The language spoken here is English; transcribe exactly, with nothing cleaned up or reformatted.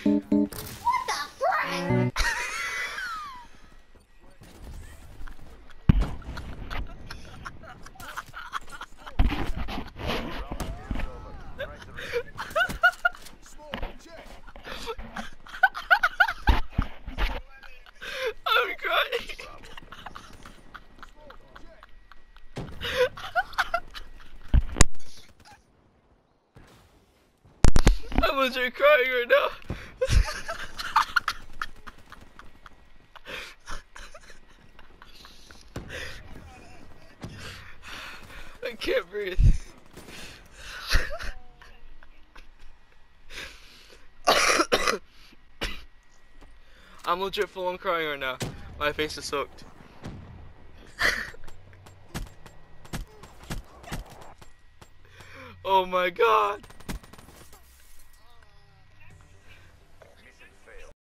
What the frick? I'm crying. I'm legit crying right now. I can't breathe. I'm legit full on crying right now. My face is soaked. Oh my god.